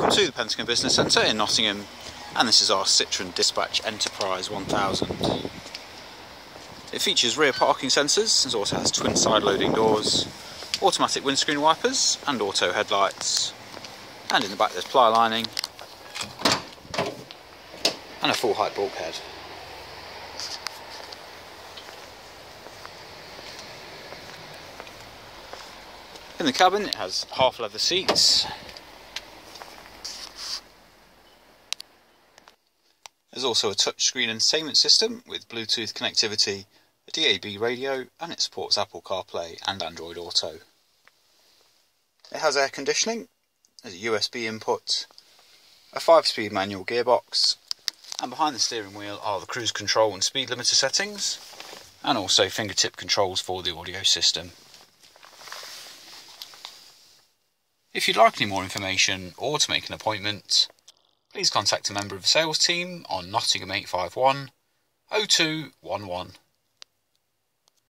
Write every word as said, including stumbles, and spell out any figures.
welcome to the Pentagon Business Centre in Nottingham, and this is our Citroen Dispatch Enterprise one thousand. It features rear parking sensors, it also has twin side loading doors, automatic windscreen wipers and auto headlights, and in the back there's ply lining and a full height bulkhead. In the cabin it has half leather seats. There's also a touchscreen entertainment system with Bluetooth connectivity, a D A B radio, and it supports Apple CarPlay and Android Auto. It has air conditioning, there's a U S B input, a five speed manual gearbox, and behind the steering wheel are the cruise control and speed limiter settings, and also fingertip controls for the audio system. If you'd like any more information or to make an appointment, please contact a member of the sales team on Nottingham eight five one, oh two one one.